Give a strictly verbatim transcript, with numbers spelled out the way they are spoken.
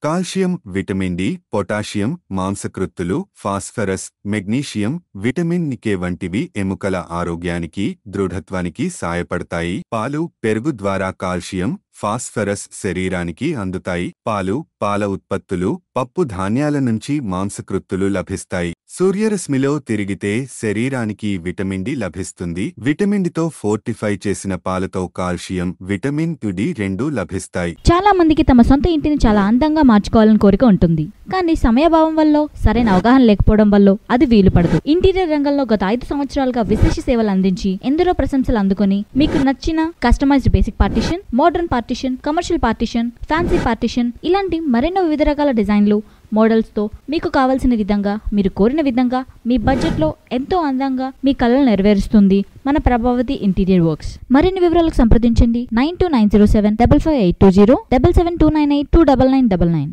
Calcium, vitamin D, potassium, మాంసకృత్తులు, phosphorus, magnesium, vitamin K వంటివి ఎముకల ఆరోగ్యానికి, దృఢత్వానికి సాయపడతాయి. పాలు, పెరుగు ద్వారా కాల్షియం, ఫాస్ఫరస్ శరీరానికి అందుతాయి. పాలు, పాల ఉత్పత్తులు, పప్పు ధాన్యాల నుంచి మాంసకృత్తులు లభిస్తాయి. సూర్యరశ్మిలో తిరిగితే శరీరానికి విటమిన్ డి లభిస్తుంది. విటమిన్ డితో ఫోర్టిఫై చేసిన పాలతో కాల్షియం, విటమిన్ డి రెండూ లభిస్తాయి. చాలా మందికి తమ సొంత ఇంటిని చాలా అందంగా మార్చుకోవాలని కోరిక ఉంటుంది. కానీ సమయభావం వల్ల, సరైన అవగాహన లేకపోవడం వల్ల అది వీలు పడదు. ఇంటీరియర్ రంగంలో గత ఐదు సంవత్సరాలుగా విశేష సేవలు అందించి ఎందరో ప్రశంసలు అందుకొని మీకు నచ్చిన customized basic partition, modern partition, commercial partition, fancy partition ఇలాంటి మరెన్నో వివిధ రకాల డిజైన్లు, మోడల్స్ తో మీకు కావాల్సిన విధంగా, మీరు కోరిన విధంగా, మీ బడ్జెట్ లో ఎంతో అందంగా మీ కలలు నెరవేరుస్తుంది మన ప్రభావతి ఇంటీరియర్ వర్క్స్. మరిన్ని వివరాలకు సంప్రదించండి nine two nine zero seven double five eight two zero double seven two nine eight two double nine double nine.